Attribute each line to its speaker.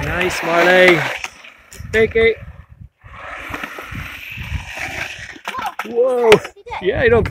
Speaker 1: Nice, Marley. Take it. Whoa. Yeah, you don't